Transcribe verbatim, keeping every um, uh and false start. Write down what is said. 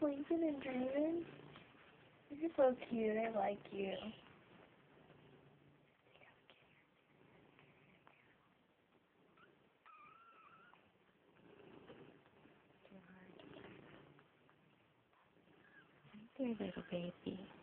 sleeping and dreaming? You're so cute. I like you. Dear little baby.